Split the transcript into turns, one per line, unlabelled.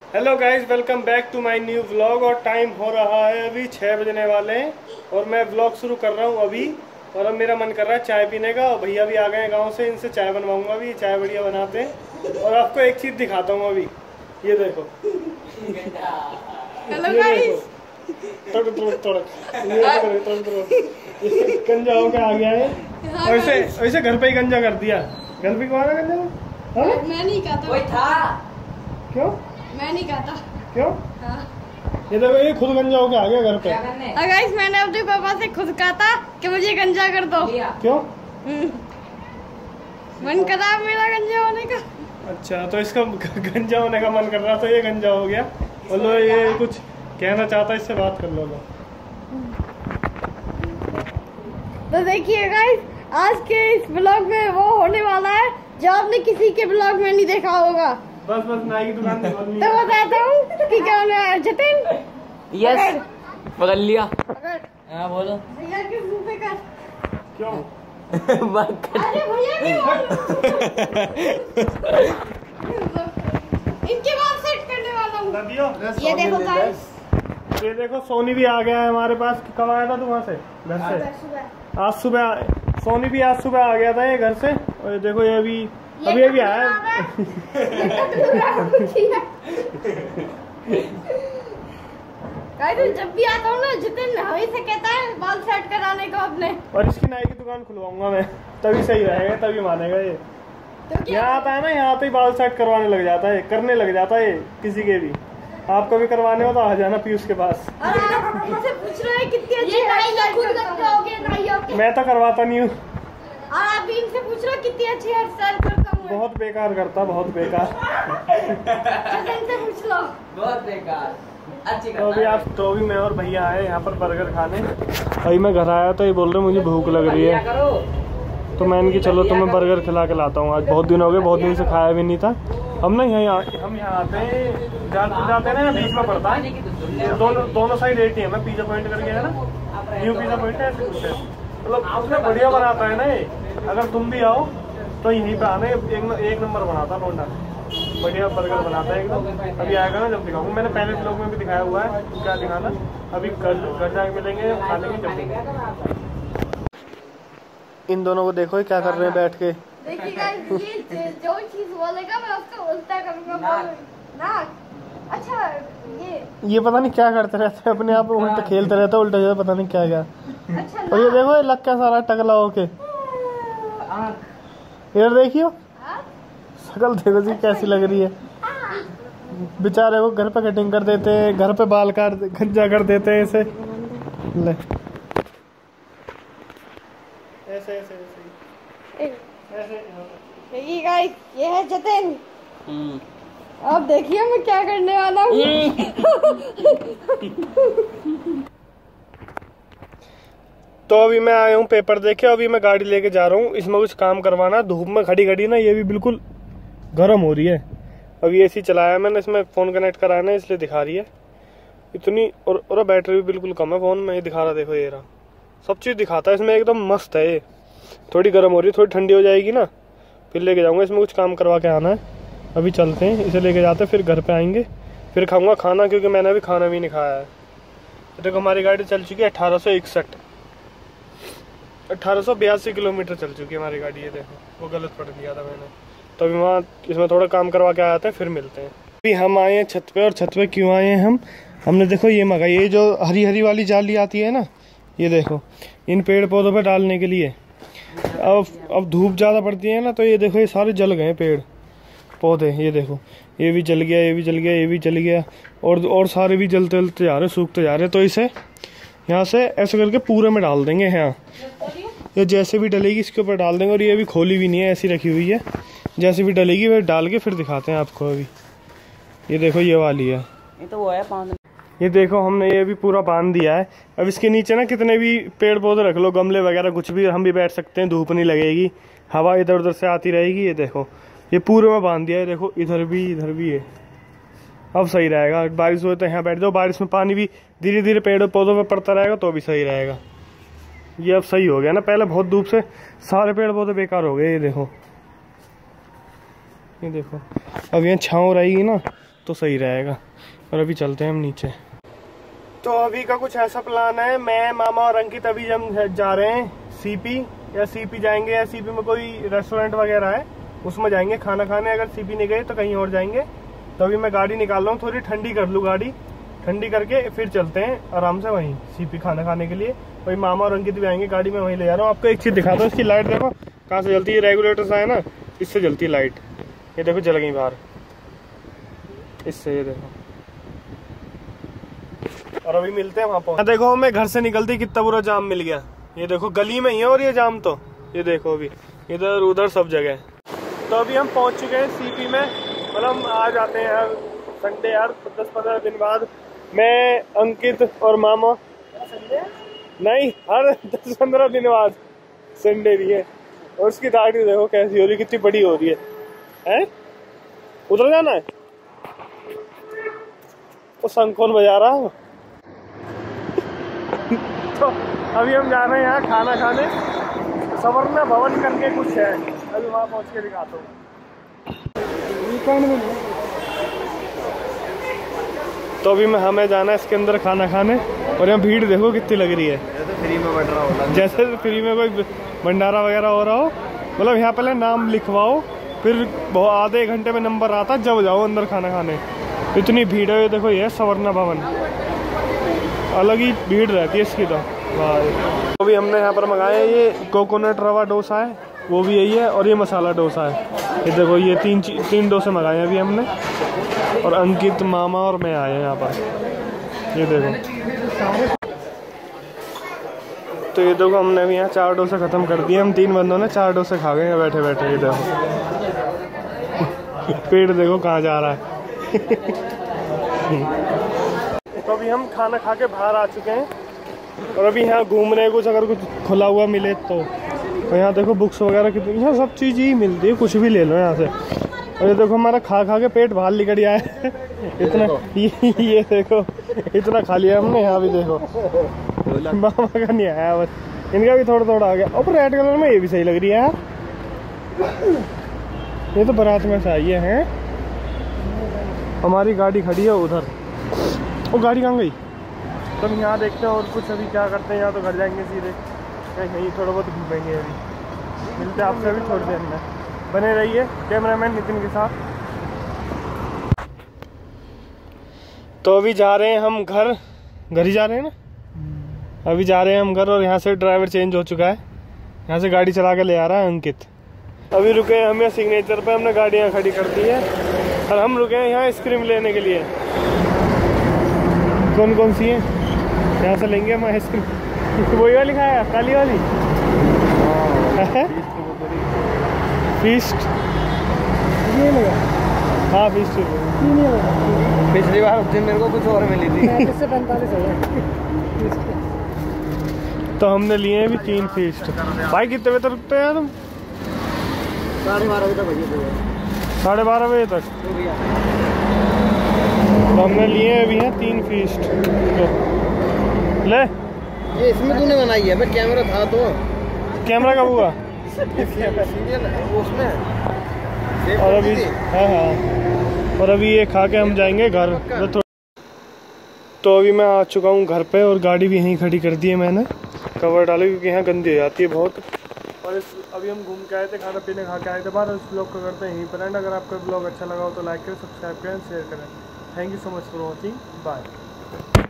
Hello guys, welcome back to my new vlog. और time हो रहा है अभी 6 बजने वाले हैं और मैं व्लॉग शुरू कर रहा हूँ अभी। और अब मेरा मन कर रहा है चाय पीने का। और भैया भी आ गए हैं गांव से, इनसे चाय बनवाऊंगा अभी। चाय बढ़िया बनाते हैं। और आपको एक चीज़ दिखाता हूँ अभी, ये देखो।
हेलो गाइस,
गंजा होकर आ गया है। वैसे वैसे घर पे ही गंजा कर दिया। घर पे कौन है गंजा?
मैं नहीं कहता।
कोई था?
क्यों?
मैं नहीं कहता।
क्यों?
हाँ।
ये देखो, ये खुद गंजा होके आ गया घर पे।
गाइस, मैंने अपने पापा से खुद कहा था कि मुझे गंजा कर दो।
क्यों?
मन कर रहा मेरा गंजा होने का।
अच्छा, तो इसका गंजा होने का मन कर रहा था, ये गंजा हो गया। बोलो ये कुछ कहना चाहता है, इससे बात कर लो।
तो देखिए गाइस, आज के इस ब्लॉग में वो होने वाला है जो आपने किसी के ब्लॉग में नहीं देखा होगा।
बस नाई की दुकान
तो बताता हूँ कि क्या होने वाला है। जतिन,
यस, पकड़ लिया।
पकड़।
हाँ बोलो।
भैया के मुंह पे कर।
क्यों?
अरे भैया इनके बाद सेट करने वाला हूँ। ये देखो गाइस,
ये देखो सोनी भी आ गया है हमारे पास। कब आया था तू वहाँ से? घर से आज सुबह। सोनी भी आज सुबह आ गया था ये घर से। और ये देखो, ये अभी आया।
जब भी आता हूँ ना, जितने हमें से कहता है बाल सेट कराने को अपने।
और इसकी नाई की दुकान खुलवाऊंगा मैं, तभी सही रहेगा, तभी मानेगा ये।
तो
यहाँ आता है ना, यहाँ पे बाल सेट करवाने लग जाता है, करने लग जाता है किसी के भी। आपको भी करवाने हो तो आ जाना पीयूष के पास।
और आप इनसे पूछ रहे हैं कितनी अच्छी हेयर स्टाइल।
मैं तो करवाता नहीं हूँ।
और आप इनसे पूछ रहे हो कितनी अच्छी हेयर स्टाइल करता हूँ।
बहुत बेकार करता, बहुत बेकार।
इनसे पूछ लो।
बहुत बेकार। अच्छी
तो अभी मैं और भैया आए यहाँ पर बर्गर खाने। अभी मैं घर आया तो ये बोल रहे मुझे भूख लग रही है। तो मैं इनकी चलो तो मैं बर्गर खिला के लाता हूँ। आज बहुत दिन हो गए, बहुत दिन से खाया भी नहीं था। हम यहाँ आते हैं, जाते हैं ना, बीच में पड़ता है। दोनों साइड एक ही है। मैं पिज्जा पॉइंट करके है ना, न्यू पिज्जा पॉइंट है, मतलब उसमें बढ़िया बनाता है ना ये। अगर तुम भी आओ तो यहीं पे आना। एक नंबर बनाता है लोंडा, बढ़िया बर्गर बनाता है एकदम। अभी आएगा ना जब दिखाऊंगा। मैंने पहले ब्लॉग में भी दिखाया हुआ है, क्या दिखाना। अभी घर जाके मिलेंगे, खा लेंगे जब देंगे। इन दोनों को देखो क्या कर रहे हैं बैठ के।
देखिएगा, ये जो चीज बोलेगा मैं उसको उल्टा करूंगा। नाक। अच्छा, ये
पता नहीं क्या करते रहते हैं, अपने आप उल्टा खेलते रहते हैं, उल्टा पता नहीं क्या।
अच्छा।
और ये देखो, ये लग क्या सारा टकला होके। यार देखियो, शकल देखो जी कैसी लग रही है। बेचारे को घर पे कटिंग कर देते हैं, घर पे बाल काट गंजा कर देते हैं ऐसे। ले ऐसे
देखिए गाइस, ये है जतिन। अब देखिए मैं क्या करने वाला हूँ।
तो अभी मैं आया हूँ पेपर देखे। अभी मैं गाड़ी लेके जा रहा हूँ, इसमें कुछ काम करवाना। धूप में खड़ी खड़ी ना ये भी बिल्कुल गर्म हो रही है। अभी एसी चलाया मैंने, इसमें फ़ोन कनेक्ट कराया ना, इसलिए दिखा रही है इतनी। और बैटरी भी बिल्कुल कम है फ़ोन में। ये दिखा रहा, देखो ये रहा, सब चीज़ दिखाता है इसमें, एकदम मस्त है ये। थोड़ी गर्म हो रही है, थोड़ी ठंडी हो जाएगी ना फिर लेके जाऊँगा। इसमें कुछ काम करवा के आना है। अभी चलते हैं, इसे लेके जाते हैं, फिर घर पे आएंगे, फिर खाऊंगा खाना, क्योंकि मैंने अभी खाना भी नहीं खाया है। देखो हमारी गाड़ी चल चुकी है 1882 किलोमीटर चल चुकी है हमारी गाड़ी। ये देखो, वो गलत पढ़ दिया था मैंने। तो अभी वहाँ इसमें थोड़ा काम करवा के आते हैं, फिर मिलते हैं। अभी हम आए हैं छत पे। और छत पे क्यों आए हैं हमने देखो ये मंगाई, ये जो हरी हरी वाली जाली आती है ना, ये देखो, इन पेड़ पौधों पे डालने के लिए। अब धूप ज़्यादा पड़ती है ना, तो ये देखो ये सारे जल गए पेड़ पौधे। ये देखो, ये भी जल गया, ये भी जल गया, ये भी जल गया, और सारे भी जलते जलते जा रहे, सूखते जा रहे। तो इसे यहाँ से ऐसे करके पूरे में डाल देंगे। यहाँ ये जैसे भी डलेगी इसके ऊपर डाल देंगे। और ये भी खोली भी नहीं है, ऐसी रखी हुई है। जैसे भी डलेगी वह डाल के फिर दिखाते हैं आपको। अभी ये देखो, ये वाली है,
ये तो वो है 5।
ये देखो हमने ये भी पूरा बांध दिया है। अब इसके नीचे ना कितने भी पेड़ पौधे रख लो, गमले वगैरह कुछ भी, हम भी बैठ सकते हैं। धूप नहीं लगेगी, हवा इधर उधर से आती रहेगी। ये देखो, ये पूरे में बांध दिया है। देखो इधर भी है। अब सही रहेगा, बारिश हो तो यहाँ बैठ जाओ। बारिश में पानी भी धीरे धीरे पेड़ पौधों में पड़ता रहेगा, तो भी सही रहेगा। ये अब सही हो गया ना। पहले बहुत धूप से सारे पेड़ पौधे बेकार हो गए। ये देखो अब यहाँ छाँव रहेगी ना, तो सही रहेगा। और अभी चलते हैं हम नीचे। तो अभी का कुछ ऐसा प्लान है, मैं, मामा और अंकित अभी हम जा रहे हैं सीपी, या सीपी जाएंगे या सीपी में कोई रेस्टोरेंट वगैरह है उसमें जाएंगे खाना खाने। अगर सीपी नहीं गए तो कहीं और जाएंगे। तो अभी मैं गाड़ी निकाल रहा हूँ, थोड़ी ठंडी कर लूँ गाड़ी, ठंडी करके फिर चलते हैं आराम से वहीं सीपी खाना खाने के लिए। वही मामा और अंकित भी आएंगे, गाड़ी में वहीं ले जा रहा हूँ। आपको एक चीज़ दिखाता हूँ, इसकी लाइट देखो कहाँ से जलती है। रेगुलेटर सा है ना, इससे जलती है लाइट। ये देखो जल गई बाहर इससे, ये देखो। और अभी मिलते हैं वहाँ पहुँच। देखो हमें घर से निकलते ही कितना बुरा जाम मिल गया। ये देखो गली में ही है और ये जाम, तो ये देखो अभी इधर उधर सब जगह। तो अभी हम पहुँच चुके हैं सीपी में। मतलब आ जाते हैं यार संडे यार 10-15 दिन बाद। मैं, अंकित और मामा, नहीं हर 10-15 दिन बाद संडे भी है। और उसकी दाढ़ी देखो कैसी हो रही, कितनी बड़ी हो रही है? उधर जाना है तो संग कौन बजा रहा है? तो अभी हम जा रहे हैं यहाँ खाना खाने, सवर्ण भवन करके कुछ है, अभी वहाँ पहुँच के दिखाता हूँ। तो अभी हमें जाना है इसके अंदर खाना खाने। और यहाँ भीड़ देखो कितनी लग रही है,
फ्री में बढ़ रहा होगा,
जैसे फ्री में कोई भंडारा वगैरह हो रहा हो। मतलब यहाँ पहले नाम लिखवाओ, फिर बहुत आधे घंटे में नंबर आता जब जाओ अंदर खाना खाने। इतनी भीड़ है। देखो ये सवर्ण भवन, अलग ही भीड़ रहती है इसकी तो। वाह, अभी हमने यहाँ पर मंगाया ये कोकोनट रवा डोसा है, वो भी यही है। और ये मसाला डोसा है। ये देखो ये तीन डोसे मंगाए अभी हमने। और अंकित, मामा और मैं आए हैं यहाँ पर। ये देखो, तो ये देखो हमने अभी यहाँ 4 डोसे खत्म कर दिए। हम 3 बंदों ने 4 डोसे खा गए बैठे बैठे। ये देखो पेट देखो कहाँ जा रहा है। तो अभी हम खाना खा के बाहर आ चुके हैं। और अभी यहाँ घूमने कुछ अगर कुछ खुला हुआ मिले तो यहाँ देखो बुक्स वगैरह कितनी, यहाँ सब चीज़ ही मिलती है, कुछ भी ले लो यहाँ से। और ये देखो हमारा खा खा के पेट बाहर निकल आया है इतना। ये देखो इतना खा लिया हमने। यहाँ भी देखो मामा का नहीं आया, बस इनका भी थोड़ा थोड़ा आ गया। और रेड कलर में ये भी सही लग रही है यार। ये तो बारात में से आई है। हमारी गाड़ी खड़ी है उधर। वो गाड़ी कहाँ गई? तो हम यहाँ देखते हैं और कुछ अभी क्या करते हैं। यहाँ तो घर जाएंगे सीधे, कहीं थोड़ा बहुत घूमेंगे। अभी मिलते हैं आपसे अभी थोड़ी देर में। बने रहिए कैमरामैन नितिन के साथ। तो अभी जा रहे हैं हम घर ही जा रहे हैं ना। अभी जा रहे हैं हम घर। और यहाँ से ड्राइवर चेंज हो चुका है, यहाँ से गाड़ी चला के ले आ रहा है अंकित। अभी रुके हैं हम यहाँ सिग्नेचर पे, हमने गाड़ी यहाँ खड़ी कर दी है। और हम रुके हैं यहाँ आइसक्रीम लेने के लिए। कौन कौन सी है? यहाँ से लेंगे हम आइसक्रीम। वही वाली खाया, काली वाली फीस्ट। ये लगा, हाँ फीस्ट।
पिछली बार उस दिन मेरे को कुछ और मिली थी।
45 हो गए।
तो हमने लिए हैं भी 3 फीस्ट। भाई कितने बजे तक रुकते हैं तुम?
12:30 बजे तक भैया।
12:30 बजे तक। तो हमने लिए हैं अभी हैं 3 फीस्ट। तो ले
ये इसमें तूने बनाई है? मैं कैमरा था तो।
कैमरा कब हुआ?
उसमें।
और अभी हाँ। और अभी ये खा के हम जाएंगे घर। तो अभी मैं आ चुका हूँ घर पे। और गाड़ी भी यहीं खड़ी कर दी है मैंने, कवर डाले क्योंकि यहाँ गंदी हो जाती है बहुत। और अभी हम घूम के आए थे, खाना पीने खा के आए थे बाहर। इस ब्लॉग को करते हैं यहीं पर एंड। अगर आपका ब्लॉग अच्छा लगा हो तो लाइक करें, सब्सक्राइब करें, शेयर करें। Thank you so much for watching. Bye.